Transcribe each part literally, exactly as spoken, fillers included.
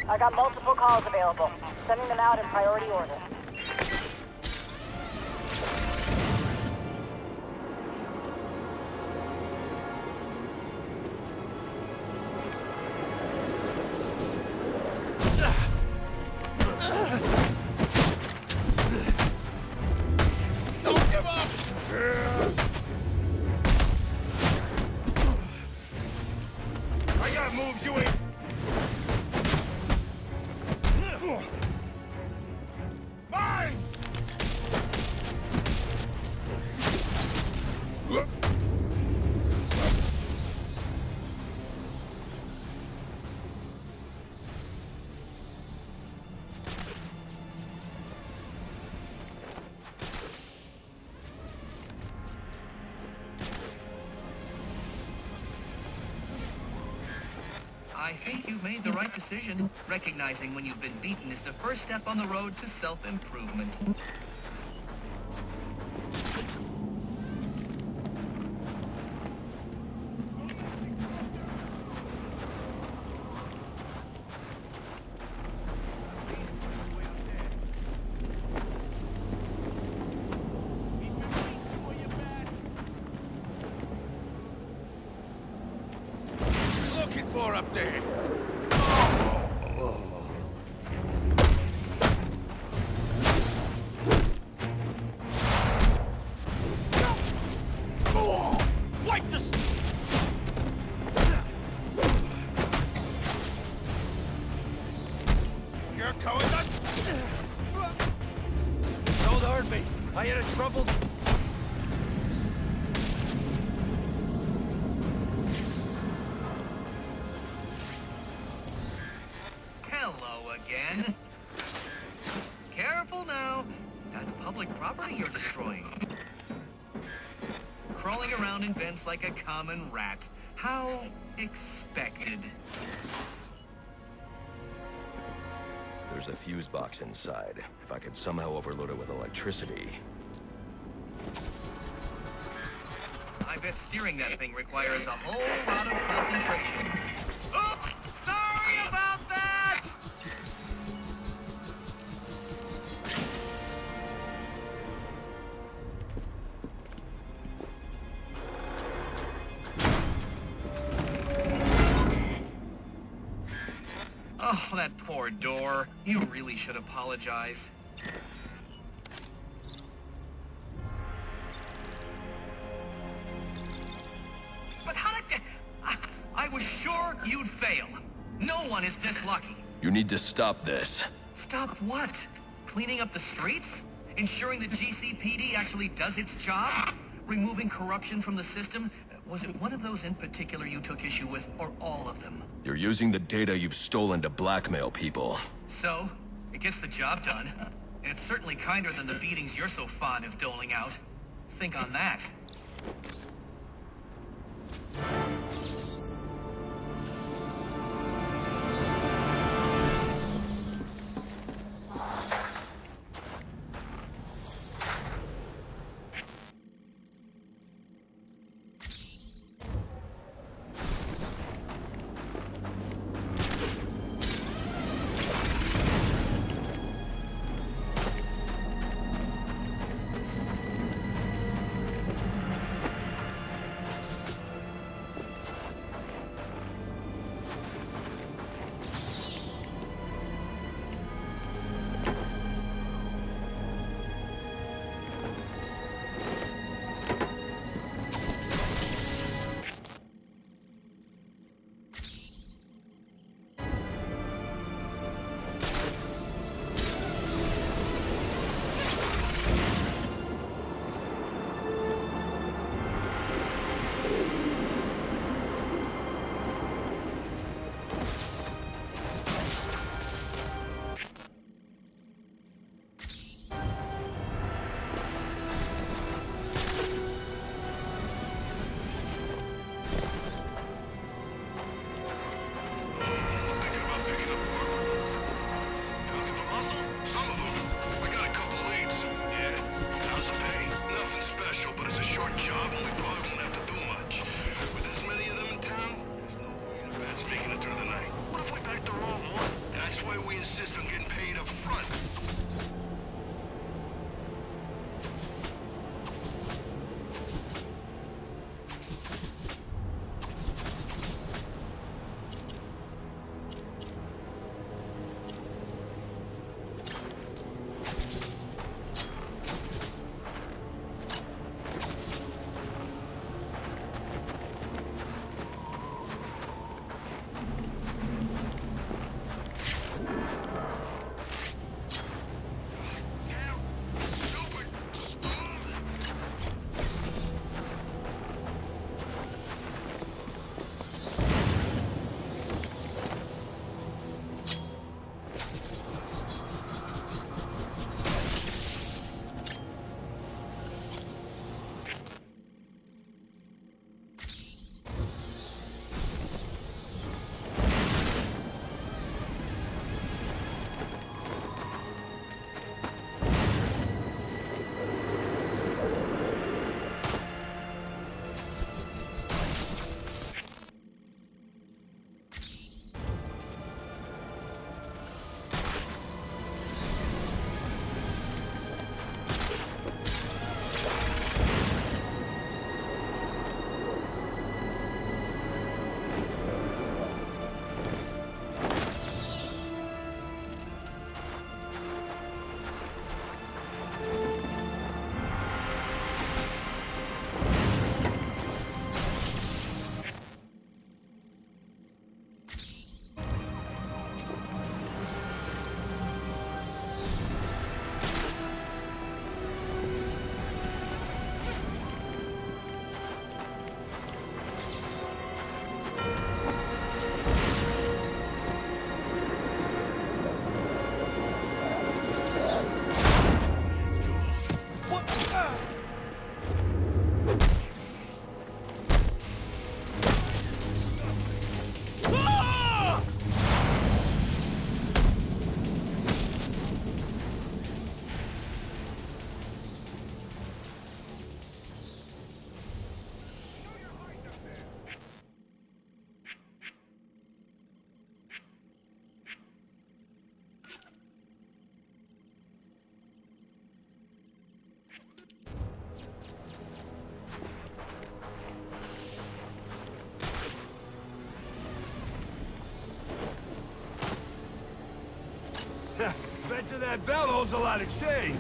I got multiple calls available. Sending them out in priority order. Don't give up! I got moves you ain't... Mine! I think you've made the right decision. Recognizing when you've been beaten is the first step on the road to self-improvement. Looking for up there? Wipe this! You're coming us? Don't hurt me. I had a trouble. Hello again. Careful now. That's public property you're destroying. Crawling around in vents like a common rat. How expected. There's a fuse box inside. If I could somehow overload it with electricity... I bet steering that thing requires a whole lot of concentration. Oops! Sorry about that! Oh, that poor door. You really should apologize. But how did... I, I was sure you'd fail. No one is this lucky. You need to stop this. Stop what? Cleaning up the streets? Ensuring the G C P D actually does its job? Removing corruption from the system? Was it one of those in particular you took issue with, or all of them? You're using the data you've stolen to blackmail people. So, it gets the job done. And it's certainly kinder than the beatings you're so fond of doling out. Think on that. That bell holds a lot of change.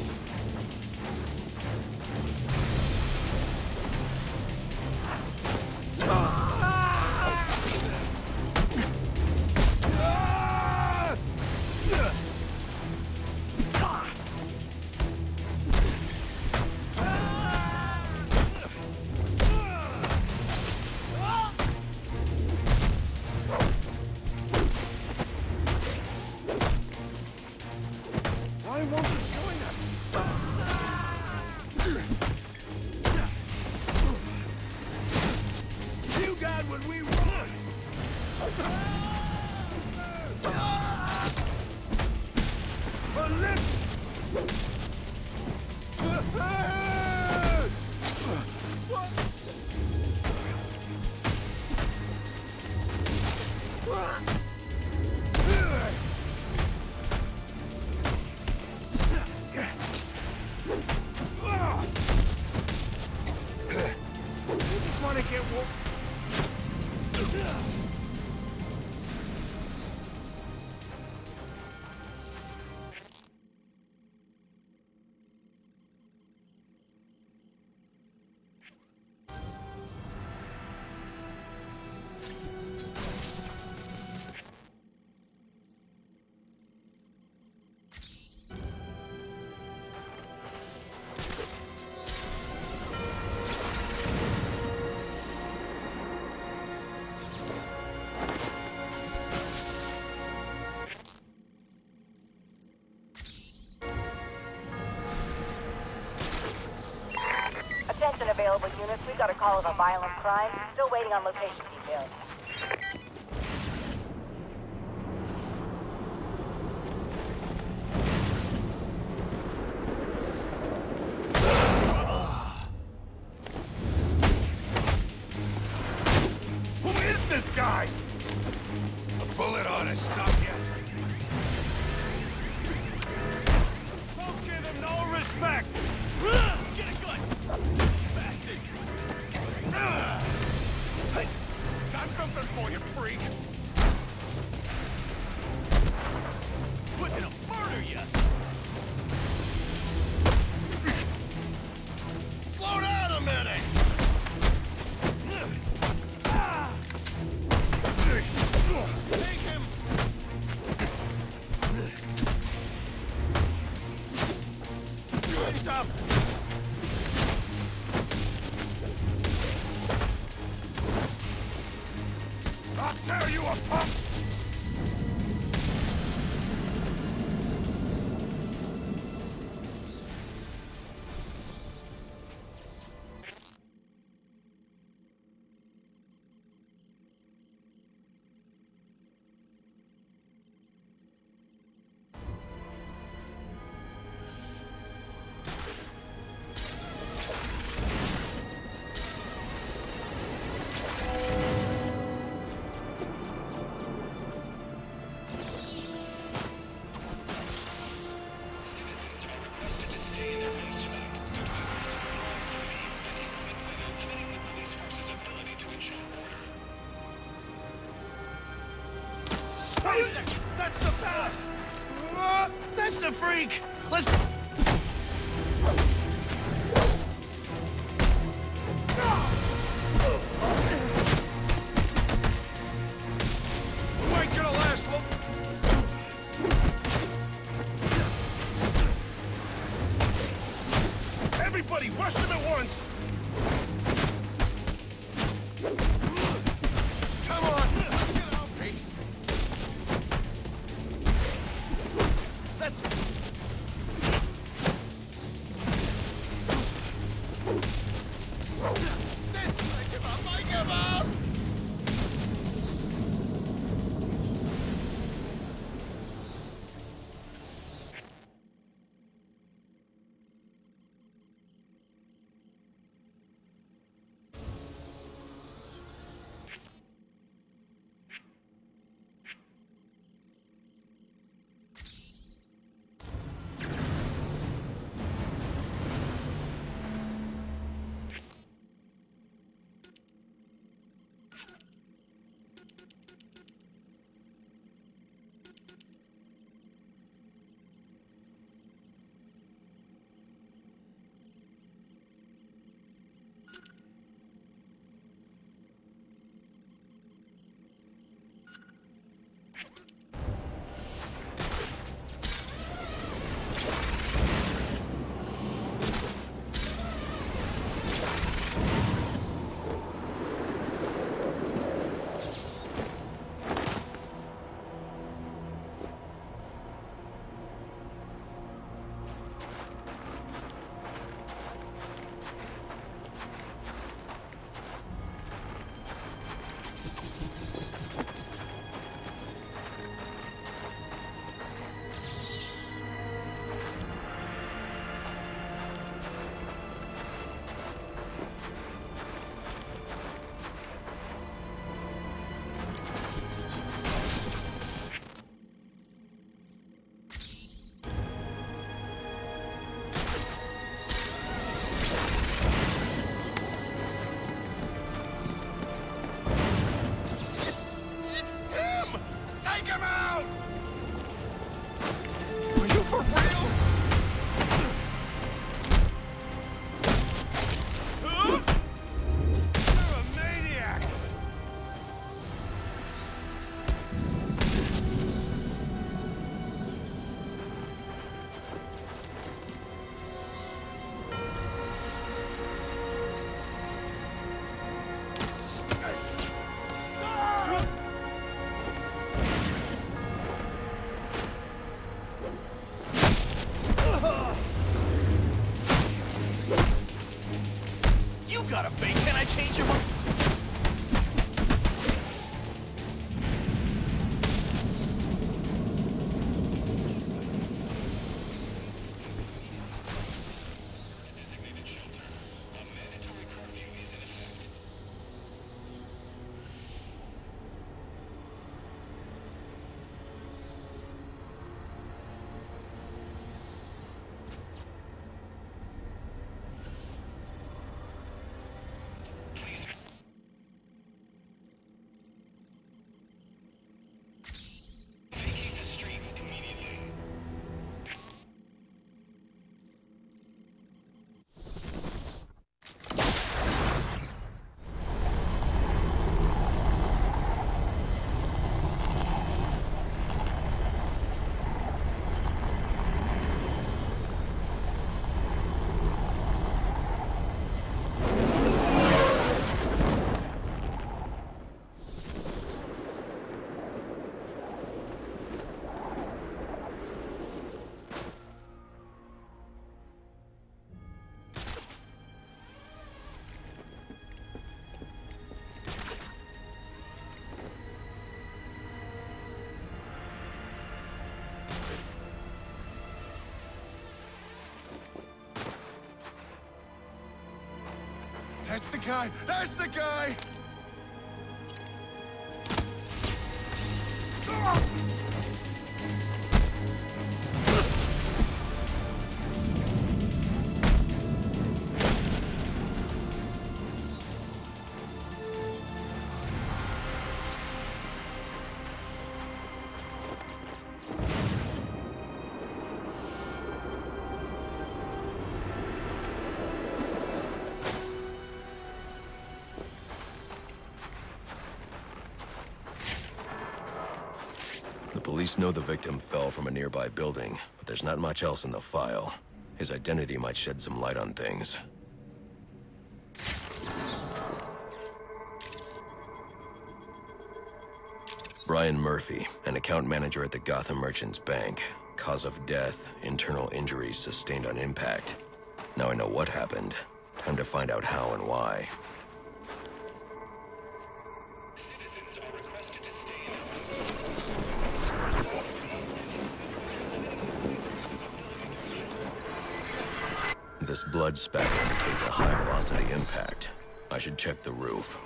Why won't you join us? You got what we want! A lift! Want to get wo- Attention available units. We've got a call of a violent crime. Still waiting on location details. Who is this guy? A bullet ought to stop you. Don't give him no respect! Get a gun! Bastard! Hey, got something for you, freak! We're gonna murder you! Slow down a minute! Take him! Hands up! I'll tear you apart! That's the fella! Uh, that's the freak! Let's... You ain't gonna last long. Everybody, rush them at once! Come on! Let's get out, Pete! Let's... This... I give up! I give up! That's the guy! That's the guy! Police know the victim fell from a nearby building, but there's not much else in the file. His identity might shed some light on things. Brian Murphy, an account manager at the Gotham Merchants Bank. Cause of death, internal injuries sustained on impact. Now I know what happened. Time to find out how and why. This blood spatter indicates a high-velocity impact. I should check the roof.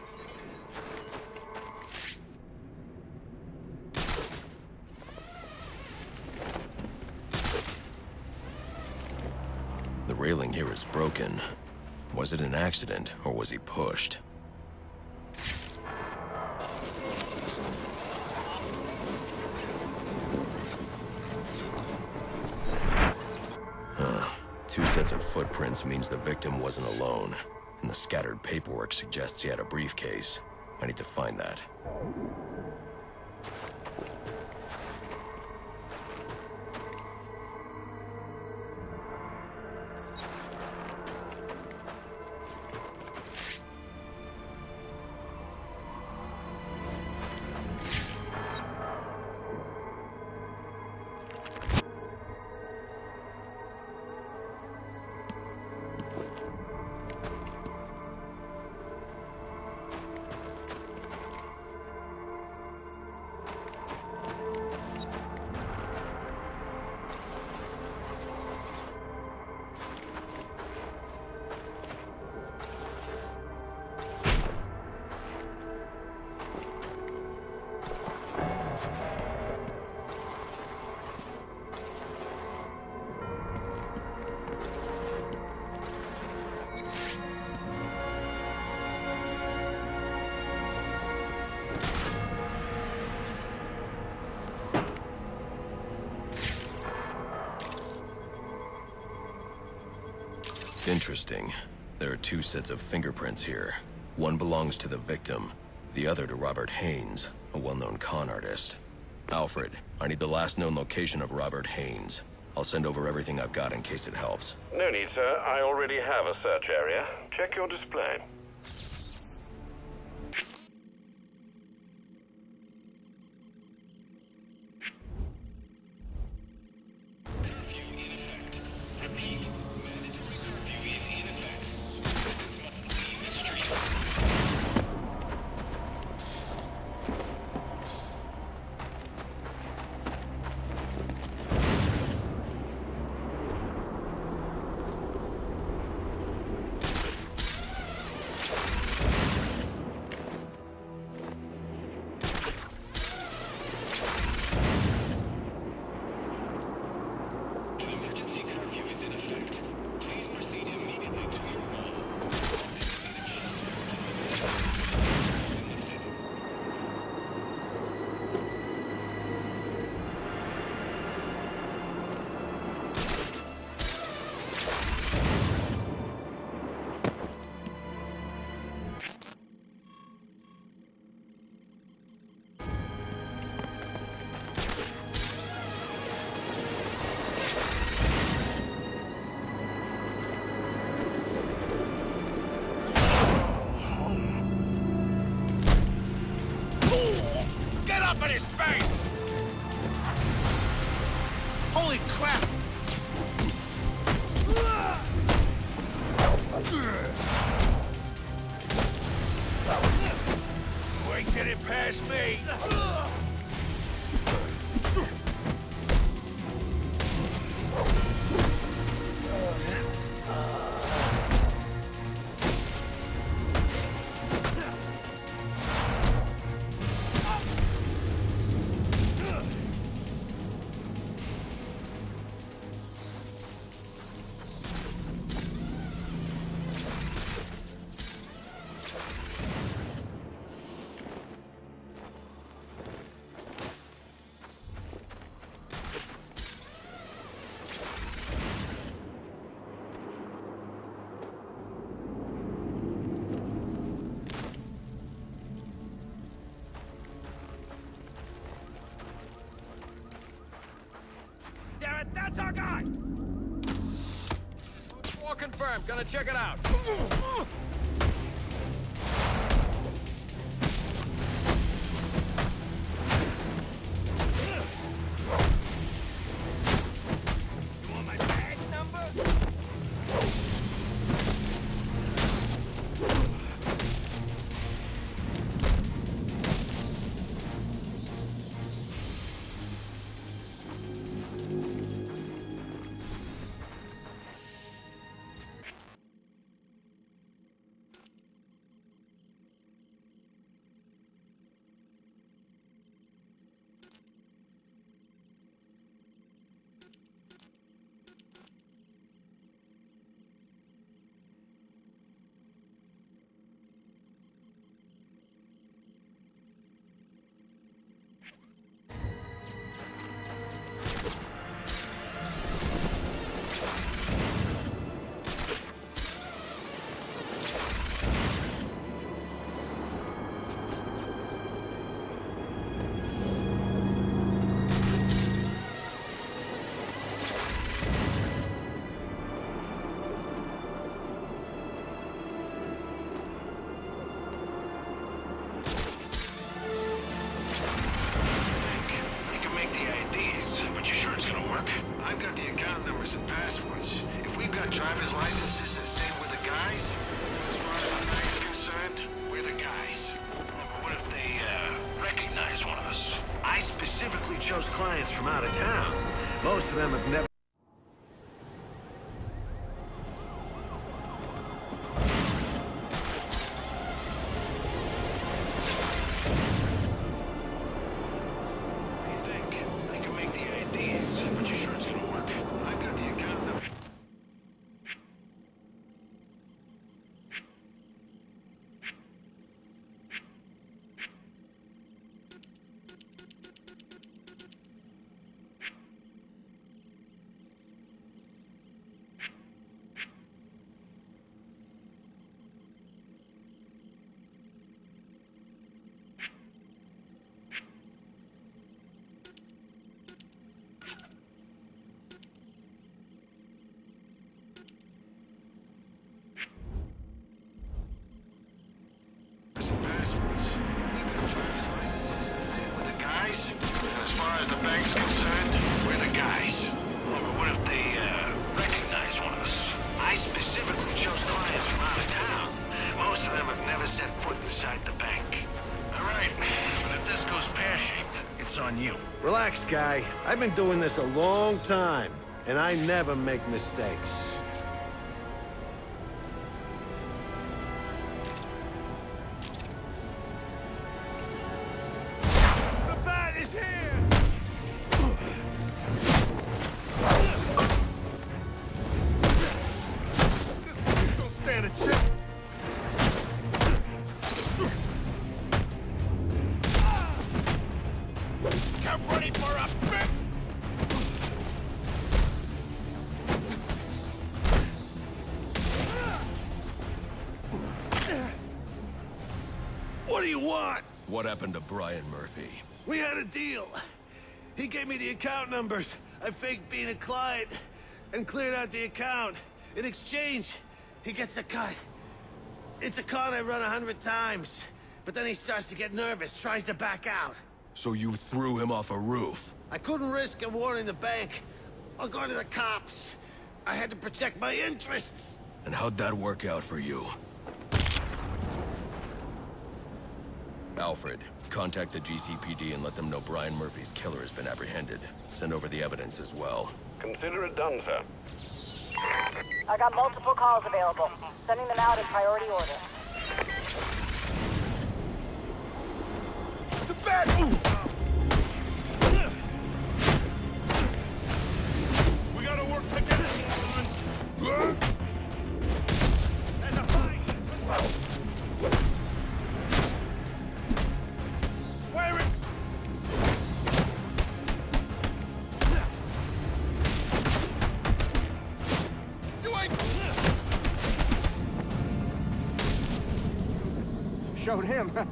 The railing here is broken. Was it an accident, or was he pushed? Two sets of footprints means the victim wasn't alone, and the scattered paperwork suggests he had a briefcase. I need to find that. Interesting. There are two sets of fingerprints here. One belongs to the victim, the other to Robert Haynes, a well-known con artist. Alfred, I need the last known location of Robert Haynes. I'll send over everything I've got in case it helps. No need, sir. I already have a search area. Check your display. That's our guy! War confirmed. Gonna check it out. You want my badge number? I've got the account numbers and passwords. If we've got driver's licenses that say we're the guys, as far as the bank's concerned, we're the guys. But what if they, uh, recognize one of us? I specifically chose clients from out of town. Most of them have never... bank's concerned, we're the guys. But what if they, uh, recognize one of us? I specifically chose clients from out of town. Most of them have never set foot inside the bank. All right, but if this goes pear-shaped, it's on you. Relax, guy. I've been doing this a long time, and I never make mistakes. The bat is here! This thing's gonna stand a chance. Get ready for a bit! What do you want? What happened to Brian Murphy? We had a deal. He gave me the account numbers. I faked being a client and cleared out the account. In exchange, he gets a cut. It's a con I run a hundred times. But then he starts to get nervous, tries to back out. So you threw him off a roof? I couldn't risk him warning the bank. I'll go to the cops. I had to protect my interests. And how'd that work out for you? Alfred, contact the G C P D and let them know Brian Murphy's killer has been apprehended. Send over the evidence as well. Consider it done, sir. I got multiple calls available. Sending them out in priority order. The bat! Ooh. We gotta work together, son. There's a fight! Where it? You ain't... Showed him, huh?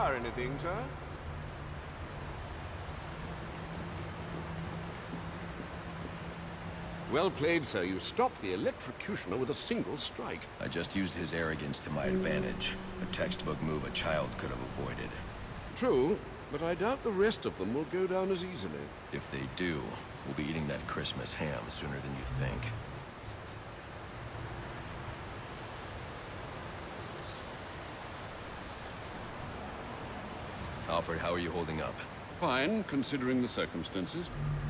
require anything, sir? Well played, sir. You stopped the electrocutioner with a single strike. I just used his arrogance to my advantage. A textbook move a child could have avoided. True, but I doubt the rest of them will go down as easily. If they do, we'll be eating that Christmas ham sooner than you think. Alfred, how are you holding up? Fine, considering the circumstances.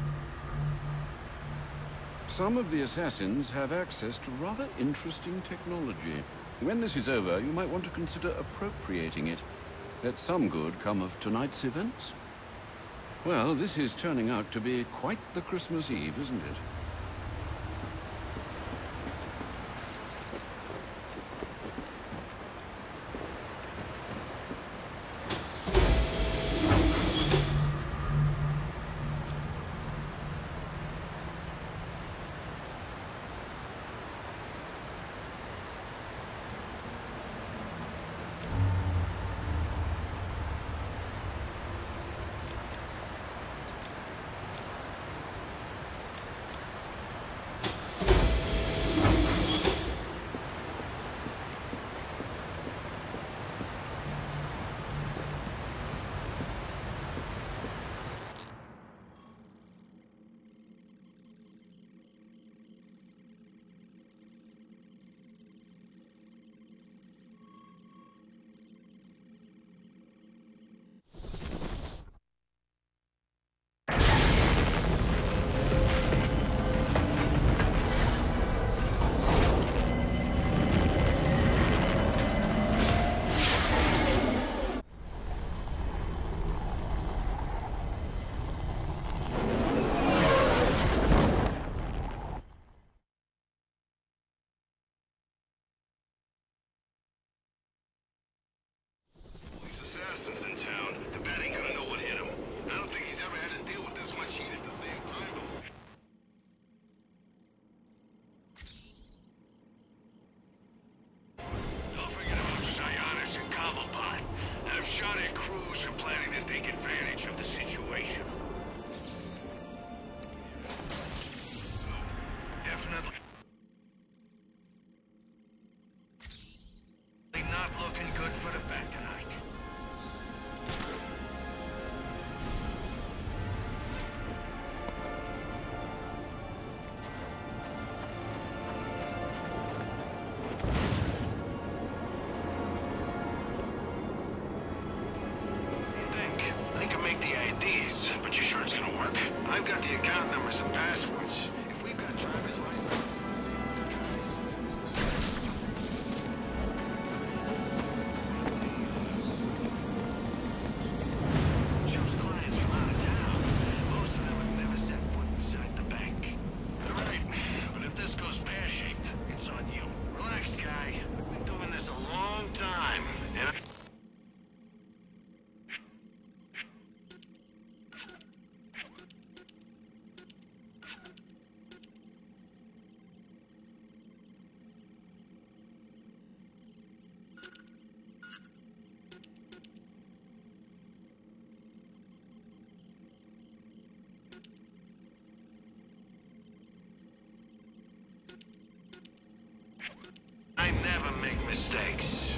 Some of the assassins have access to rather interesting technology. When this is over, you might want to consider appropriating it. Let some good come of tonight's events. Well, this is turning out to be quite the Christmas Eve, isn't it? But you sure it's gonna work? I've got the account numbers and passwords. If we've got driver's license... Choose clients from out of town. Most of them have never set foot inside the bank. All right, but if this goes pear-shaped, it's on you. Relax, guy. We've been doing this a long time, and I... I never make mistakes.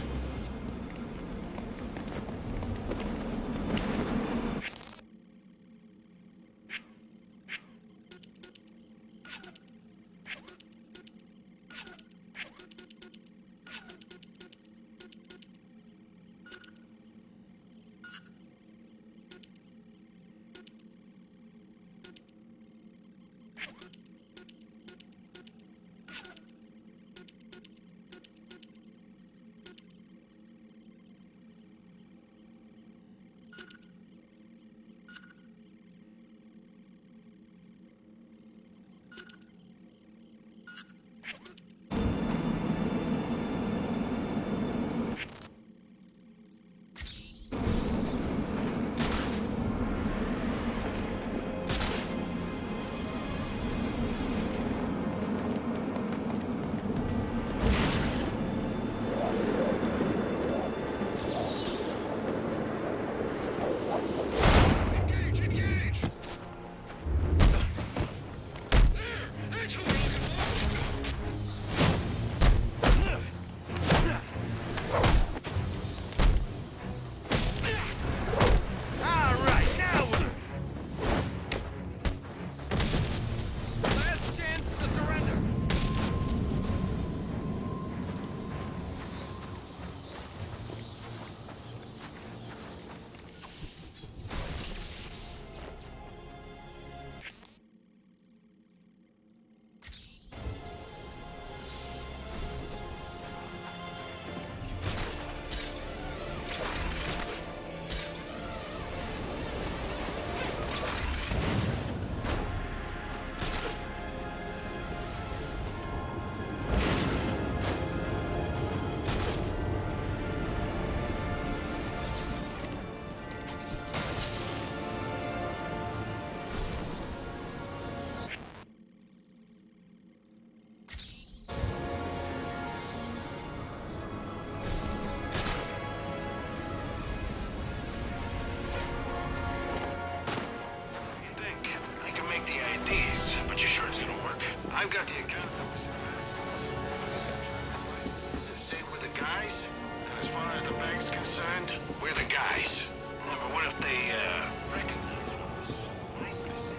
I've got the account numbers. Is it same with the guys? And as far as the bank's concerned, we're the guys. But what if they, uh, recognize us? Nice to see.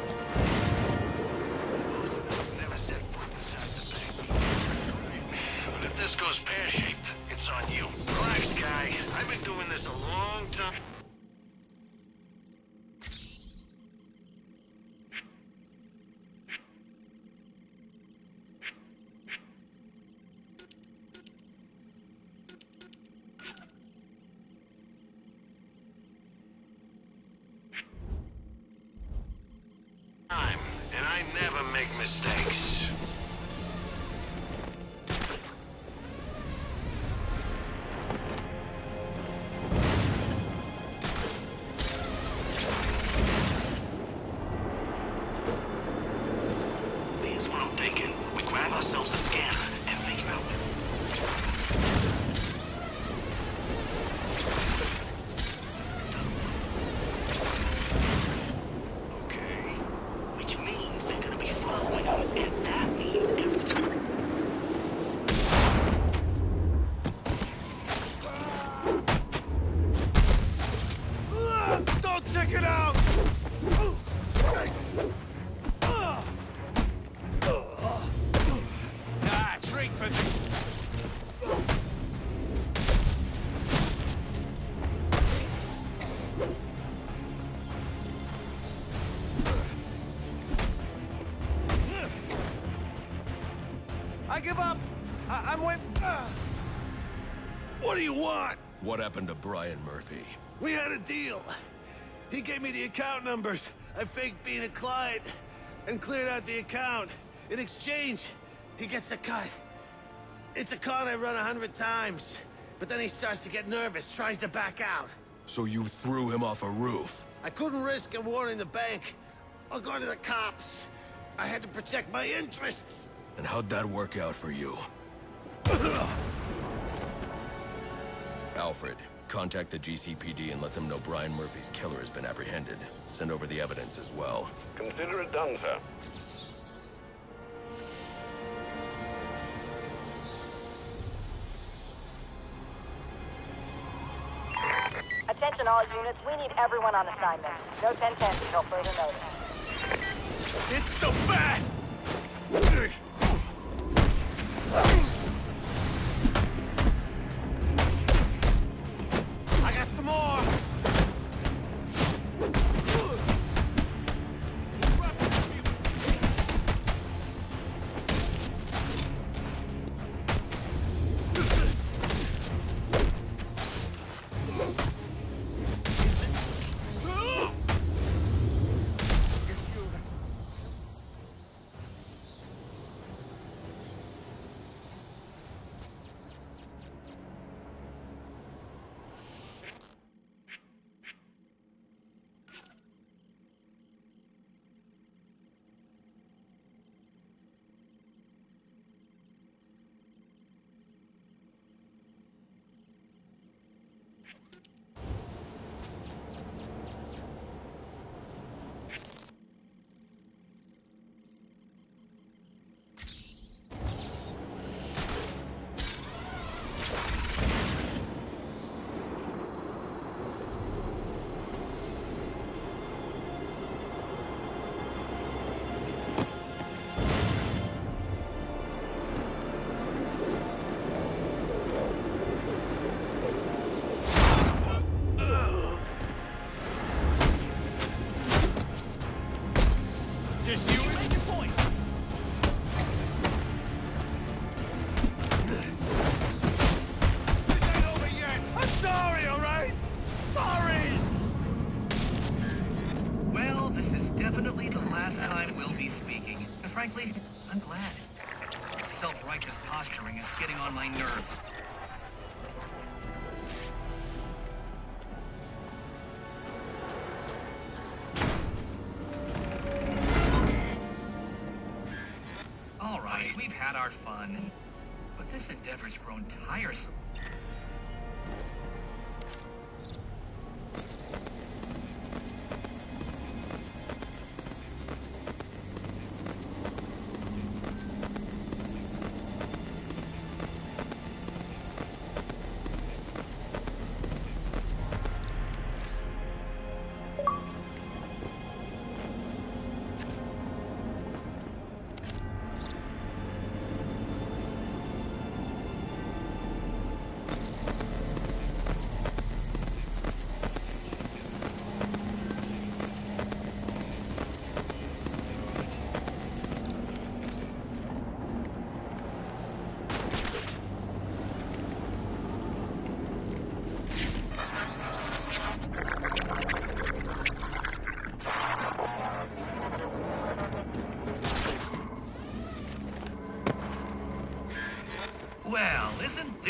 Never set foot inside the bank. But if this goes pear-shaped, it's on you. Relax, guy. I've been doing this a long time. Time, and I never make mistakes. Here's what I'm thinking. We grab ourselves a scanner and think about it. Which means they're gonna be following us, and that means everything. Don't check it out! Ah, drink for this. I give up! I I'm with... Uh. What do you want? What happened to Brian Murphy? We had a deal. He gave me the account numbers. I faked being a client and cleared out the account. In exchange, he gets a cut. It's a con I run a hundred times. But then he starts to get nervous, tries to back out. So you threw him off a roof? I couldn't risk him warning the bank or going to the cops. I had to protect my interests. And how'd that work out for you? Alfred, contact the G C P D and let them know Brian Murphy's killer has been apprehended. Send over the evidence as well. Consider it done, sir. Attention all units, we need everyone on assignment. No ten ten until further notice. It's the bat! I got some more! Just you make your point. This ain't over yet! I'm sorry, alright? Sorry! Well, this is definitely the last time we'll be speaking. And frankly, I'm glad. Self-righteous posturing is getting on my nerves. All right, we've had our fun. But this endeavor's grown tiresome.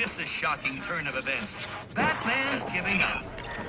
this a shocking turn of events? Batman's giving up.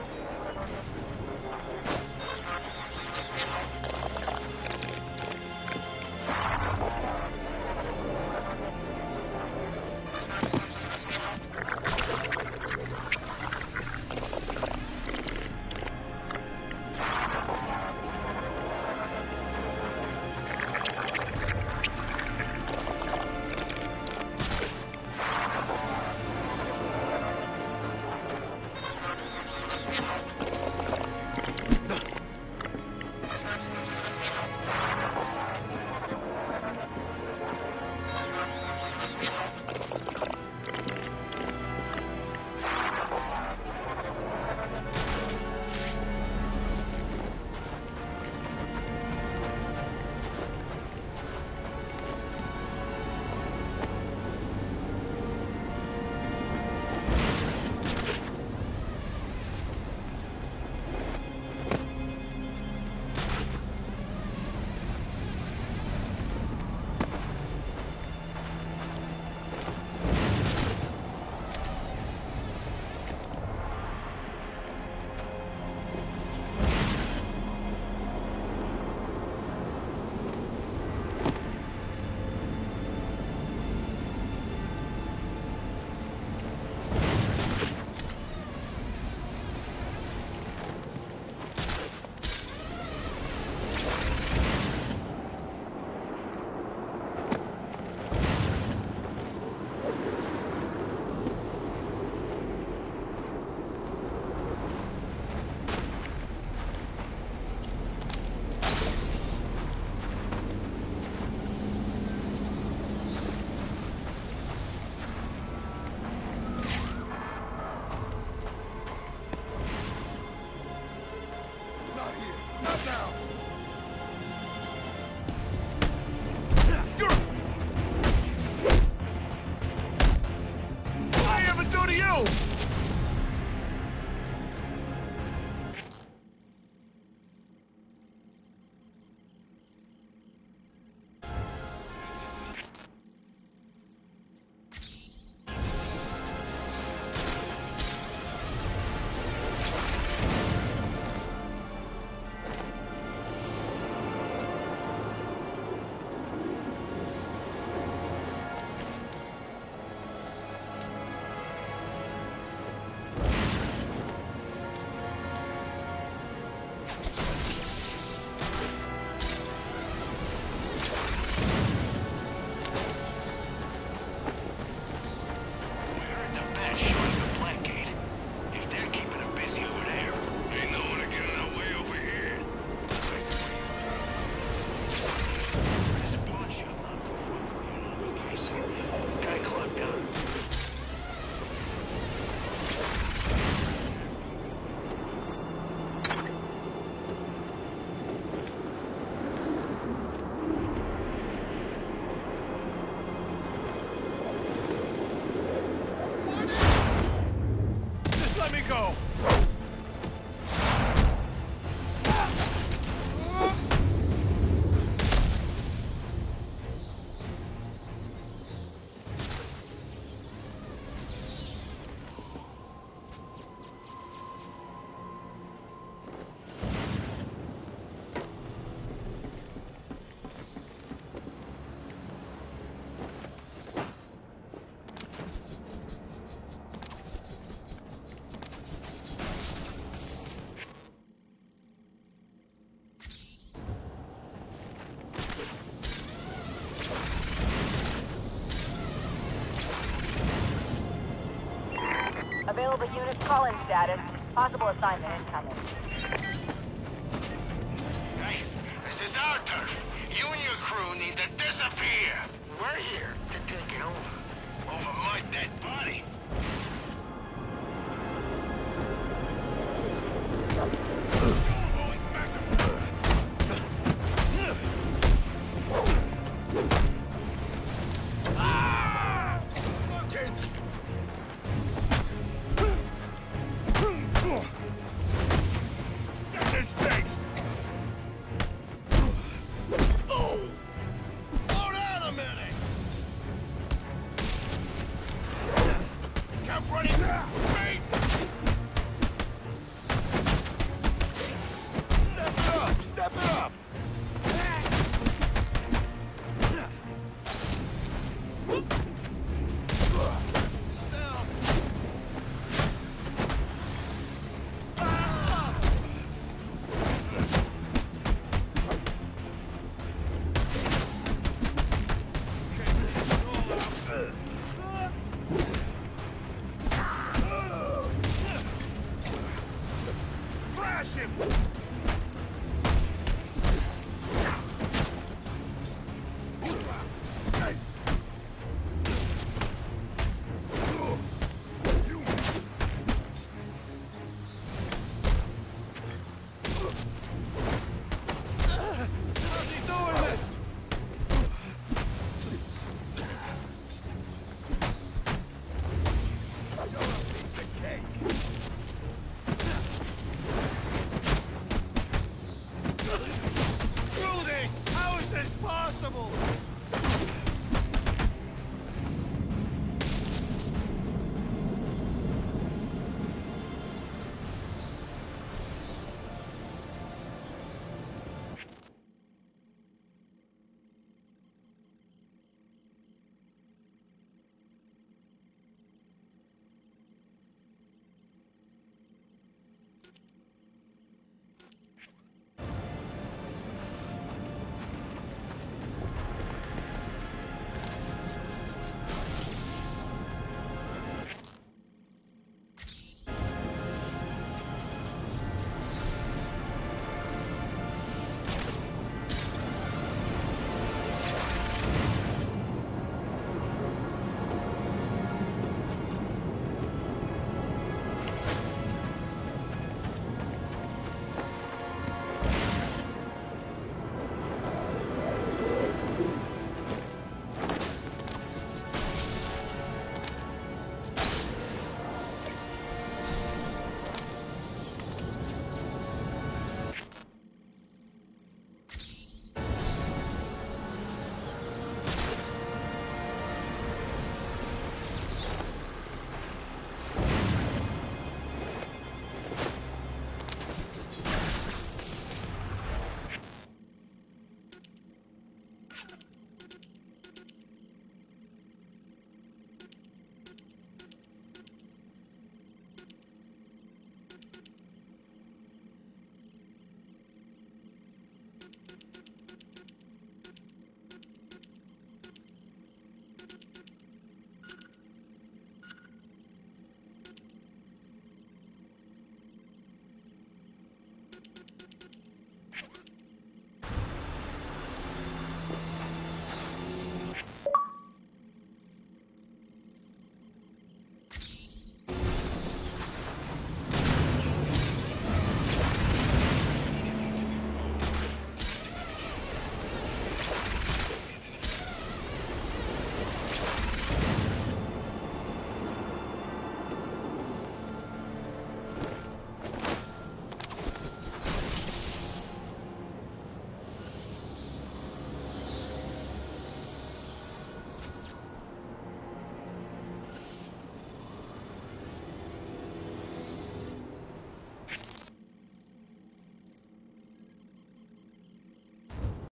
go! Available units call-in status. Possible assignment incoming. Hey, this is our turn. You and your crew need to disappear. We're here to take it over. Over my dead body. Smash him!